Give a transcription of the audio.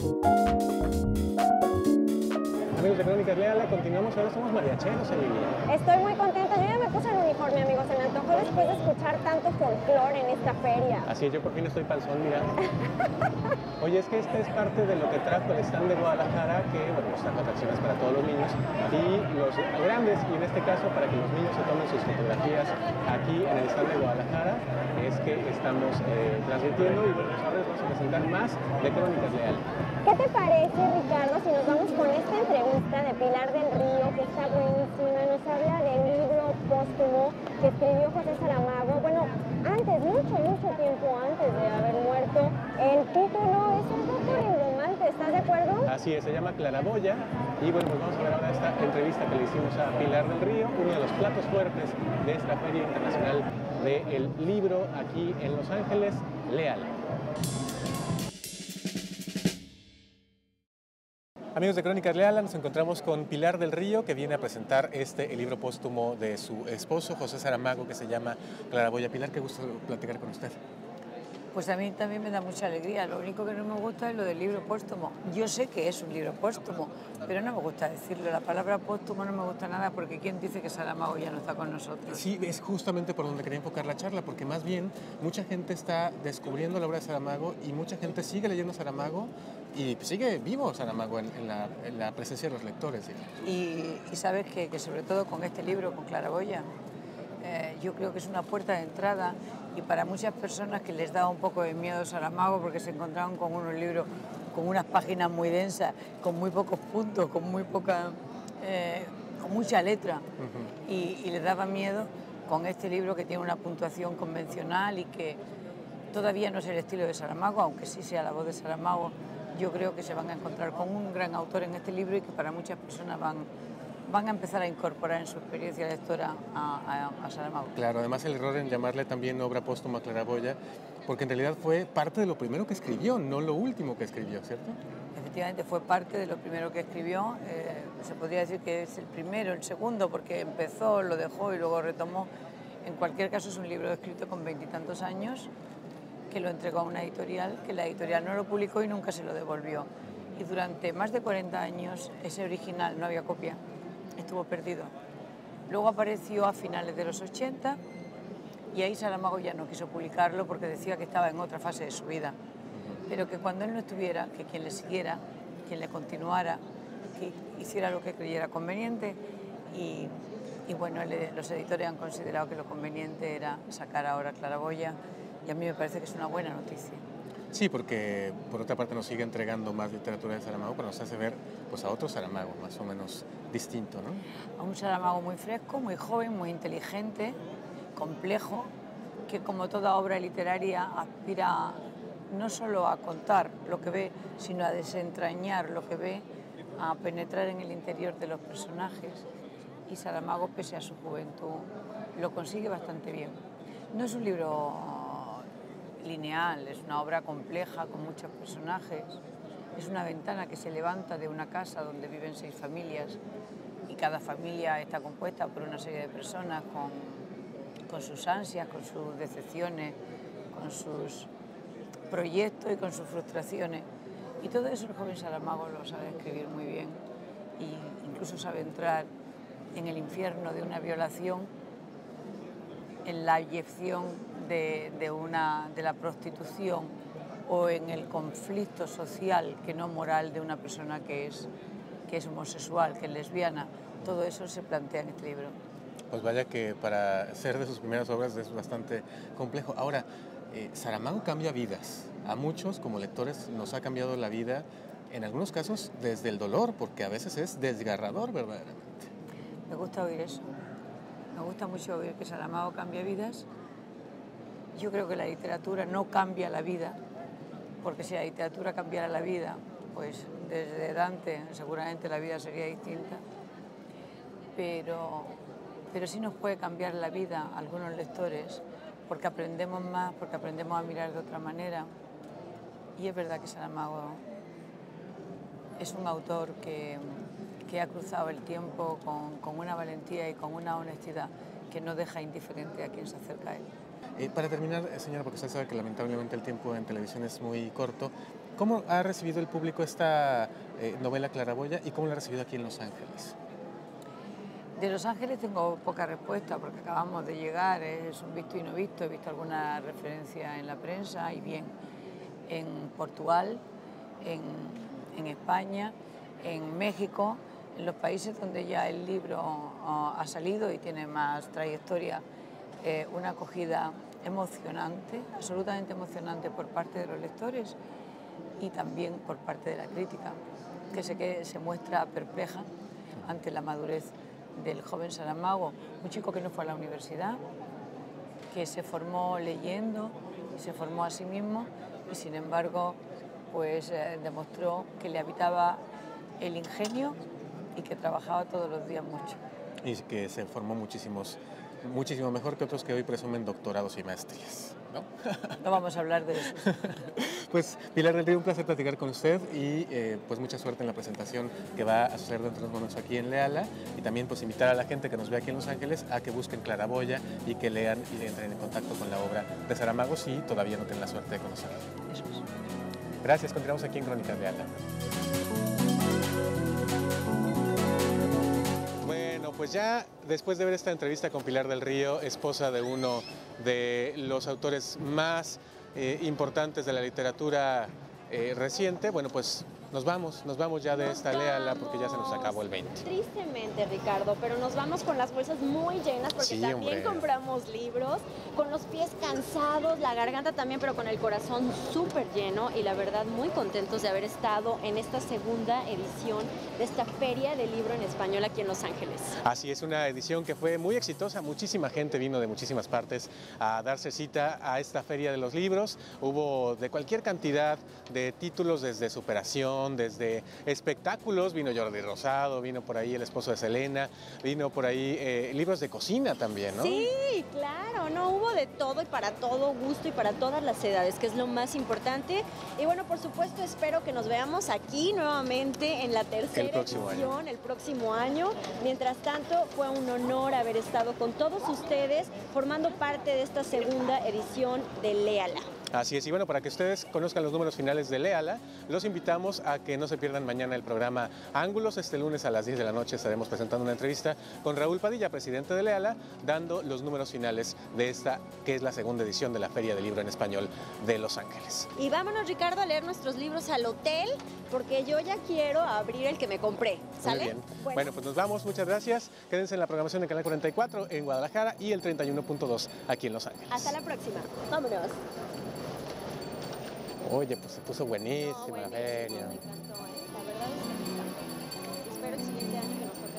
Amigos de Crónicas Leala, continuamos, ahora somos mariacheros en línea. Estoy muy contenta, yo ya me puse el uniforme, amigos, se me antojó después de escuchar tanto folclore en esta feria. Así es, yo por fin estoy panzón, mira. Oye, es que esta es parte de lo que trajo el stand de Guadalajara, que, bueno, nos trajo atracciones para todos los niños y los grandes, y en este caso para que los niños se tomen sus fotografías aquí en el stand de Guadalajara, es que estamos transmitiendo y bueno, pues ahora les vamos a presentar más de Crónicas Leala. ¿Qué te parece, Ricardo, si nos vamos con esta entrevista de Pilar del Río, que está buenísima? Nos habla del libro póstumo que escribió José Saramago, bueno, antes, mucho tiempo antes de haber muerto. El título es un poco rimbombante, ¿estás de acuerdo? Así es, se llama Claraboya y bueno, pues vamos a ver ahora esta entrevista que le hicimos a Pilar del Río, uno de los platos fuertes de esta Feria Internacional del Libro aquí en Los Ángeles, Leala. Amigos de Crónicas Leala, nos encontramos con Pilar del Río, que viene a presentar el libro póstumo de su esposo, José Saramago, que se llama Claraboya. Pilar, qué gusto platicar con usted. Pues a mí también me da mucha alegría. Lo único que no me gusta es lo del libro póstumo. Yo sé que es un libro póstumo, pero no me gusta decirlo. La palabra póstumo no me gusta nada porque ¿quién dice que Saramago ya no está con nosotros? Sí, es justamente por donde quería enfocar la charla, porque más bien mucha gente está descubriendo la obra de Saramago y mucha gente sigue leyendo Saramago y sigue vivo Saramago en la presencia de los lectores. Y sabes que sobre todo con este libro, con Claraboya, yo creo que es una puerta de entrada y para muchas personas que les daba un poco de miedo Saramago porque se encontraban con unos libros con unas páginas muy densas, con muy pocos puntos, con mucha letra y les daba miedo con este libro que tiene una puntuación convencional y que todavía no es el estilo de Saramago, aunque sí sea la voz de Saramago. Yo creo que se van a encontrar con un gran autor en este libro y que para muchas personas van a empezar a incorporar en su experiencia lectora a Saramago. Claro, además el error en llamarle también obra póstuma a Claraboya, porque en realidad fue parte de lo primero que escribió, no lo último que escribió, ¿cierto? Efectivamente fue parte de lo primero que escribió, se podría decir que es el primero, el segundo, porque empezó, lo dejó y luego retomó. En cualquier caso es un libro escrito con 20 y tantos años, que lo entregó a una editorial, que la editorial no lo publicó y nunca se lo devolvió. Y durante más de 40 años ese original, no había copia, estuvo perdido. Luego apareció a finales de los 80 y ahí Saramago ya no quiso publicarlo porque decía que estaba en otra fase de su vida, pero que cuando él no estuviera, que quien le siguiera, quien le continuara, que hiciera lo que creyera conveniente y bueno, los editores han considerado que lo conveniente era sacar ahora Claraboya y a mí me parece que es una buena noticia. Sí, porque por otra parte nos sigue entregando más literatura de Saramago, pero nos hace ver pues, a otro Saramago más o menos distinto, ¿no? A un Saramago muy fresco, muy joven, muy inteligente, complejo, que como toda obra literaria aspira no solo a contar lo que ve, sino a desentrañar lo que ve, a penetrar en el interior de los personajes. Y Saramago, pese a su juventud, lo consigue bastante bien. No es un libro lineal, es una obra compleja con muchos personajes. Es una ventana que se levanta de una casa donde viven 6 familias y cada familia está compuesta por una serie de personas con sus ansias, con sus decepciones, con sus proyectos y con sus frustraciones. Y todo eso el joven Saramago lo sabe escribir muy bien e incluso sabe entrar en el infierno de una violación, en la abyección de la prostitución o en el conflicto social, que no moral, de una persona que es homosexual, que es lesbiana. Todo eso se plantea en este libro. Pues vaya que para ser de sus primeras obras es bastante complejo. Ahora, Saramago cambia vidas. A muchos como lectores nos ha cambiado la vida, en algunos casos desde el dolor, porque a veces es desgarrador verdaderamente. Me gusta oír eso. Me gusta mucho oír que Saramago cambia vidas. Yo creo que la literatura no cambia la vida, porque si la literatura cambiara la vida, pues desde Dante seguramente la vida sería distinta. Pero sí nos puede cambiar la vida a algunos lectores, porque aprendemos más, porque aprendemos a mirar de otra manera. Y es verdad que Saramago es un autor que ha cruzado el tiempo con una valentía y con una honestidad que no deja indiferente a quien se acerca a él. Para terminar, señora, porque usted sabe que lamentablemente el tiempo en televisión es muy corto, ¿Cómo ha recibido el público esta novela Claraboya y cómo la ha recibido aquí en Los Ángeles? De Los Ángeles tengo poca respuesta porque acabamos de llegar, es un visto y no visto, he visto alguna referencia en la prensa y bien en Portugal, en España, en México, en los países donde ya el libro ha salido y tiene más trayectoria, una acogida emocionante, absolutamente emocionante por parte de los lectores y también por parte de la crítica, que se muestra perpleja ante la madurez del joven Saramago, un chico que no fue a la universidad, que se formó leyendo y se formó a sí mismo y sin embargo pues demostró que le habitaba el ingenio y que trabajaba todos los días mucho. Y que se formó muchísimo mejor que otros que hoy presumen doctorados y maestrías, ¿no? No vamos a hablar de eso. Pues Pilar del Río, un placer platicar con usted y pues mucha suerte en la presentación que va a suceder dentro de unos momentos aquí en Leala y también pues invitar a la gente que nos ve aquí en Los Ángeles a que busquen Claraboya y que lean y entren en contacto con la obra de Saramago si todavía no tienen la suerte de conocerla. Eso es. Gracias, continuamos aquí en Crónicas de Leala. Bueno, pues ya después de ver esta entrevista con Pilar del Río, esposa de uno de los autores más importantes de la literatura reciente, bueno, pues nos vamos ya de esta Léala porque ya se nos acabó el 20. Tristemente, Ricardo, pero nos vamos con las bolsas muy llenas porque Sí, también hombre. compramos libros, con los pies cansados, la garganta también, pero con el corazón súper lleno y la verdad muy contentos de haber estado en esta segunda edición de esta Feria del Libro en Español aquí en Los Ángeles. Así es, una edición que fue muy exitosa, muchísima gente vino de muchísimas partes a darse cita a esta Feria de los Libros, hubo de cualquier cantidad de títulos, desde superación, desde espectáculos, vino Jordi Rosado, vino por ahí el esposo de Selena, vino por ahí libros de cocina también, ¿no? Sí, claro, no, hubo de todo y para todo gusto y para todas las edades, que es lo más importante. Y bueno, por supuesto, espero que nos veamos aquí nuevamente en la tercera edición el próximo año. Mientras tanto, fue un honor haber estado con todos ustedes formando parte de esta segunda edición de Léala. Así es, y bueno, para que ustedes conozcan los números finales de Léala, los invitamos a que no se pierdan mañana el programa Ángulos. Este lunes a las 10 de la noche estaremos presentando una entrevista con Raúl Padilla, presidente de Léala, dando los números finales de esta, que es la segunda edición de la Feria del Libro en Español de Los Ángeles. Y vámonos, Ricardo, a leer nuestros libros al hotel, porque yo ya quiero abrir el que me compré, ¿sale? Muy bien. Bueno, pues nos vamos, muchas gracias. Quédense en la programación de Canal 44 en Guadalajara y el 31.2 aquí en Los Ángeles. Hasta la próxima. Vámonos. Oye, pues se puso buenísima la feria. Me encantó, ¿eh? La verdad es que me encantó. Espero el siguiente año que nos toque